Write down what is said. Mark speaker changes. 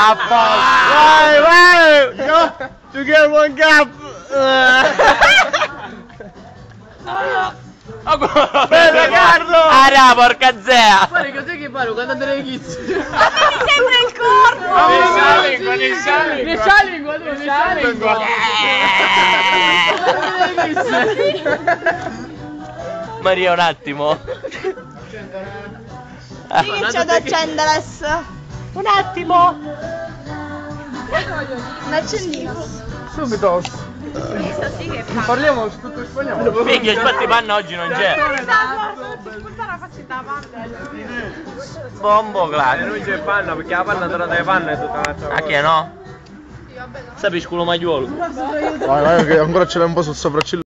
Speaker 1: Vai, go to get one cup. Bella Carlo!
Speaker 2: Ara, porca zea!
Speaker 3: Guarda, cos'è che parlo quando te le chizzi?
Speaker 4: Mi sembra il corpo!
Speaker 3: Ne scialingua, tu, ne scialingua!
Speaker 2: Maria, un attimo.
Speaker 4: Sì che c'è da accendere adesso.
Speaker 2: Un attimo.
Speaker 4: Un accendino.
Speaker 1: Subito.
Speaker 4: Questo sì che fa.
Speaker 1: Parliamo tutto spagnolo.
Speaker 2: Minchia, il battipanna oggi non c'è. Bombo classico.
Speaker 1: Non c'è panna perché la panna tornata di panna è tutta un'altra cosa.
Speaker 2: A che no? Sappi culo maiuolo.
Speaker 1: Vai, che ancora ce l'hai un po' sul sopracciglio.